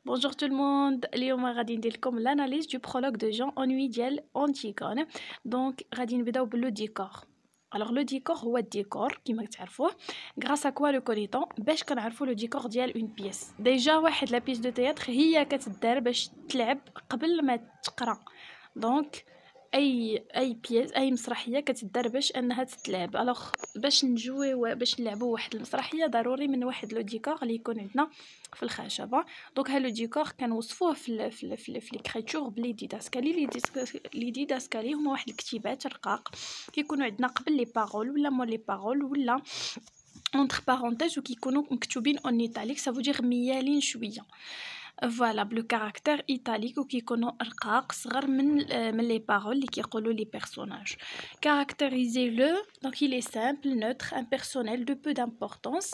Bonjour tout le monde. اليوم غادي ندير لكم l'analyse du prologue de Jean Ennui ديال Antigone. Donc غادي نبداو باللو ديكور. Alors le décor هو الديكور كما تعرفوه. Grâce à quoi le connaît-on باش كنعرفوا le décor ديال une pièce. Déjà واحد la pièce de théâtre هي كتدار باش تلعب قبل ما تقرا. Donc اي بيس اي مسرحيه كتدار باش انها تتلعب. الوغ باش نجويو باش نلعبوا واحد المسرحيه ضروري من واحد لو ديكور اللي يكون عندنا في الخشبه. دونك ها لو ديكور كنوصفوه في ليكريتور بلي ديداسكالي لي ديداسكالي هما واحد الكتيبات رقاق كيكونوا عندنا قبل لي بارول ولا مور لي بارول ولا entre parenthèses وكيكونوا مكتوبين اون ايطاليك ça veut dire ميالين شويه. Voilà, le caractère italique ou qui connaît رقاق صغر من les paroles اللي كيقولوا les personnages. Caractérisez-le, donc il est simple, neutre, impersonnel, de peu d'importance.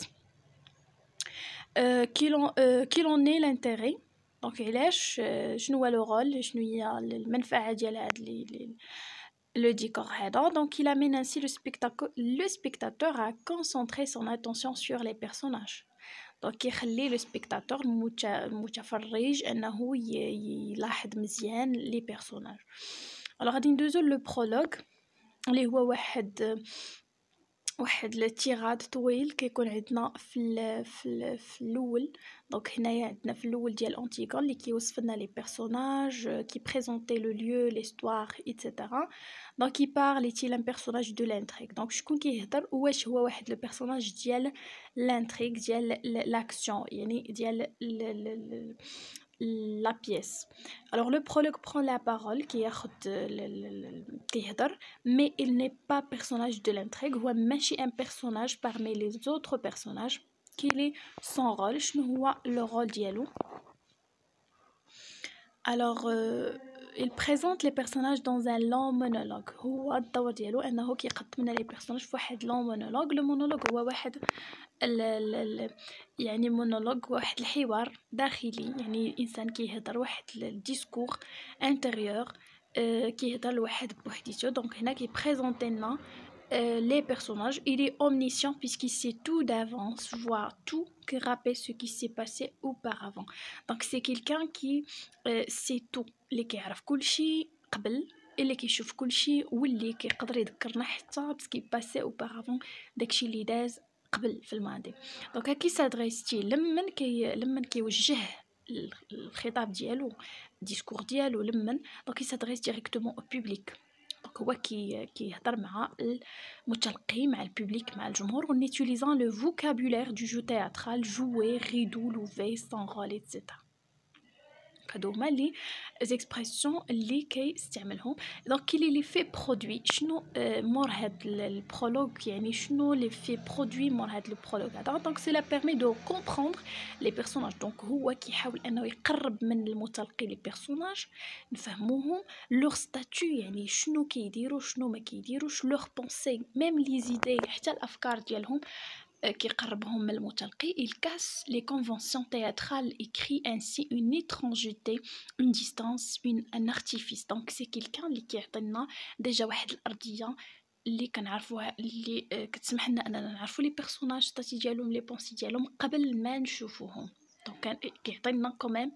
Qu'il en est l'intérêt. Donc علاش شنو هو le rôle, شنو هي المنفعه ديال هاد le décor هذا. Donc il amène ainsi le spectateur à concentrer son attention sur les personnages. دونك يخلي لو سبيكتاتور المتفرج انه يلاحظ مزيان لي بيرسوناج. الوغ غادي ندوزو لو برولوغ اللي هو واحد التيراد طويل كيكون عندنا في الاول. دونك هنايا عندنا في الاول ديال انتيغون اللي كيوصف لنا لي بيرسوناج كي بريزونتي لو ليو ليستوار ايتترا. دونك يبارل est-il un personnage de l'intrigue. دونك شكون كيهضر واش هو واحد لو بيرسوناج ديال الانتريك ديال لاكسيون يعني ديال la pièce. Alors le prologue prend la parole qui يهضر mais il n'est pas personnage de l'intrigue هو ماشي un personnage parmi les autres personnages. Quel est son rôle شنو هو le rôle ديالو. Alors il présente les personnages dans un long monologue. هو الدور ديالو انه كيقدم لنا لي بيرسوناج في واحد long monologue. لو monologue هو واحد يعني مونولوج واحد الحوار داخلي يعني الانسان كيهضر واحد الديسكور انتيريور كيهضر لواحد بوحديتو. دونك هنا كيبريزونتي لنا les personnages. Il est omniscient puisqu'il sait tout d'avance, voit tout que rappelle ce qui s'est passé auparavant. Donc c'est quelqu'un qui sait tout, اللي كيعرف كل شيء قبل اللي كيشوف كل شيء واللي كيقدر يذكرنا حتى بس كي باسي auparavant داكشي اللي داز قبل في الماضي. دونك كي سادريستي لمن كيوجه الخطاب ديالو الديسكور ديالو دونك يسادريس ديريكتومون او بوبليك. دونك هو كيهضر مع المتلقي مع البوبليك مع الجمهور en utilisant le vocabulaire du jeu théâtral jouer rideau levé sans rôle etc. هادو هما لي زيكسبرسيون اللي كيستعملهم. دونك كاين لي في برودوي شنو مور هاد البرولوج يعني شنو لي في برودوي مور هاد البرولوج هذا. دونك سي لا بيرمي دو كومبروندر لي بيرسوناج. دونك هو كيحاول انه يقرب من المتلقي لي بيرسوناج نفهموهم لور ستاتيو يعني شنو كيديروا شنو ما كيديروش لور بونسي ميم لي زيدي حتى الافكار ديالهم كيقربهم من المتلقي. il casse les conventions théâtrales et crée ainsi une étrangeté, une distance, un artifice. donc c'est quelqu'un اللي كيعطينا ديجا واحد الارضيه اللي كنعرفوها اللي كتسمح لنا اننا نعرفوا لي بيرسوناج ستاتي ديالهم لي بونسي ديالهم قبل ما نشوفوهم. دونك كيعطينا كوميم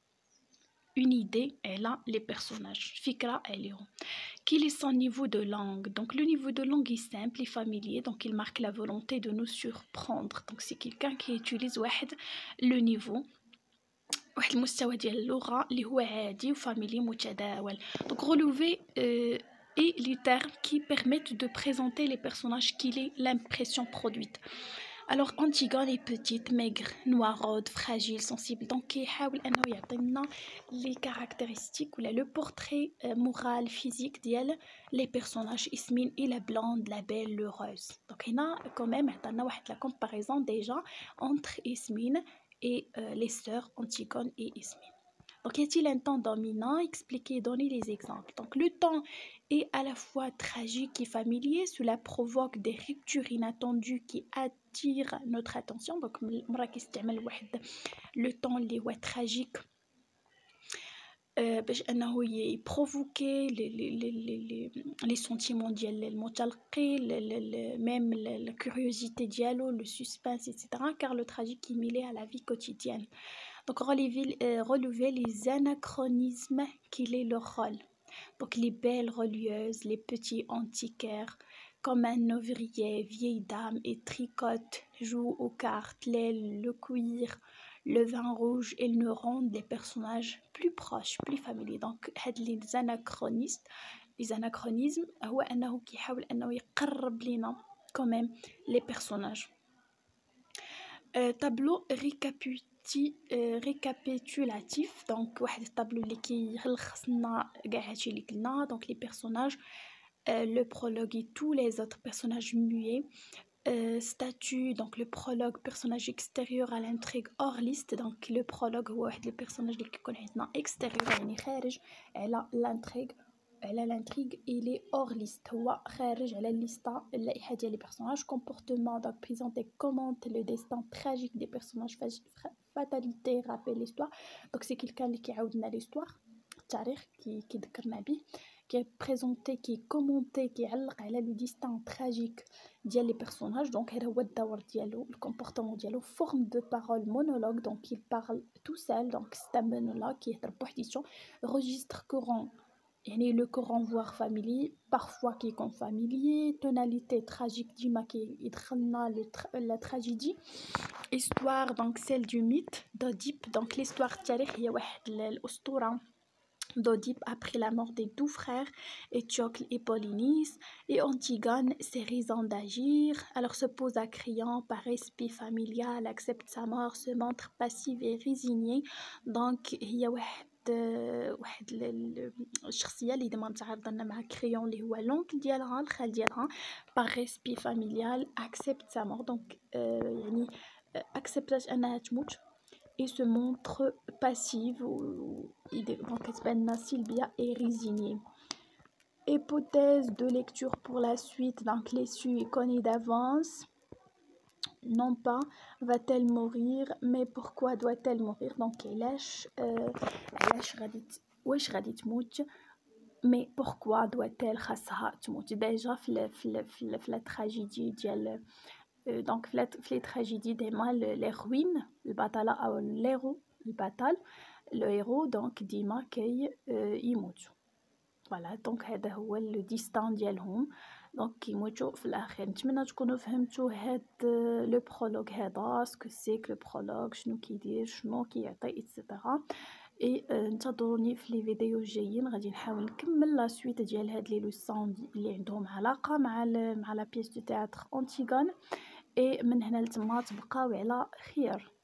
une idée على les personnages فكره عليهم. Quel est son niveau de langue? Donc le niveau de langue est simple et familier, donc il marque la volonté de nous surprendre. Donc c'est quelqu'un qui utilise le niveau واحد المستوى ديال اللغه اللي هو عادي وفاميلي متداول. Donc relever et les termes qui permettent de présenter les personnages qu'il est l'impression produite. Alors Antigone est petite, maigre, noiraude, fragile, sensible. Donc كيحاول انه يعطينا les caractéristiques ولا le portrait moral physique ديال les personnages. Ismine est la blonde, la belle, l'heureuse. Donc هنا quand même عطانا واحد la comparaison déjà entre Ismine et les sœurs Antigone et Ismine. Donc, y a-t-il un temps dominant? Expliquez, donnez les exemples. Donc, le temps est à la fois tragique et familier. Cela provoque des ruptures inattendues qui attirent notre attention. Donc, le temps اللي هو tragique باش انه يبروفوكي لي سنتيمون ديال المتلقي ميم la curiosité ديالو le suspense etc. car le tragique est mêlé à la vie quotidienne. Donc relever les anachronismes, quel est leur rôle. Donc les belles relieuses, les petits antiquaires, comme un ouvrier, vieille dame et tricote, jouent aux cartes, l'aile, le cuir, le vin rouge, ils nous rendent les personnages plus proches, plus familiers. Donc les anachronismes هو أنه كيحاول أنه يقرب لنا quand même les personnages. Tableau récapitulatif, donc واحد الطابلو اللي كيلخص لنا كاع هادشي اللي قلنا. Donc les personnages, le prologue et tous les autres personnages muets. Statut, donc le prologue, personnage extérieur à l'intrigue hors liste. Donc le prologue هو واحد le personnage اللي كيكون عندنا extérieur يعني خارج على l'intrigue il est hors liste هو خارج على الليسته اللائحه ديال les personnages. Comportement, donc présenter, commente le destin tragique des personnages, fatalité, rappel l'histoire. Donc c'est quelqu'un اللي كيعاود لنا l'histoire, التاريخ كيذكرنا به, qui présenté, qui commenté, qui علق على le destin tragique ديال les personnages. Donc هذا هو الدور ديالو, le comportement ديالو. Forme de parole, monologue, donc il parle tout seul, donc c'est un monologue qui يهضر بوحديتو. Registre courant, يعني le courant voire familier, parfois qui est familier. Tonalité tragique, ديما كيدخلنا la tragédie. Histoire, donc celle du mythe d'Oedipe. Donc l'histoire التاريخ هي واحد الأسطورة d'Oedipe après la mort des 2 frères, Étiocle et Polynice, et Antigone, ses raisons d'agir. Alors se pose à criant, par respect familial, accepte sa mort, se montre passive et résignée. Donc هي واحد الشخصيه اللي ديما متعارضه لنا مع كريون اللي هو لونكل ديالها, الخال ديالها. par respect familial, accepte sa mort, donc يعني accepte انها تموت, et se montre passive, donc كتبان Sylvia est résignée. Hypothèse de lecture pour la suite, donc l'issue est connue d'avance. Non pas va-t-elle mourir, mais pourquoi doit-elle mourir. Donc علاش واش غادي تموت, mais pourquoi doit-elle خاصها تموت. déjà في la tragédie ديال donc في les tragédies ديما l'héroïne البطلة أو الهيرو البطل le héros donc ديما يموت. فوالا دونك هذا هو لو ديستان ديالهم, دونك كيموتوا في الاخر. نتمنى تكونوا فهمتوا هاد لو برولوج هذا, سكو سي لو برولوج, شنو كيدير, شنو كيعطي ايتترا. اي انتظروني في لي فيديو الجايين, غادي نحاول نكمل لا سويت ديال هاد لي لوسون اللي عندهم علاقه مع لا بيس دو تياتر انتيغون. اي من هنا لتما تبقاو على خير.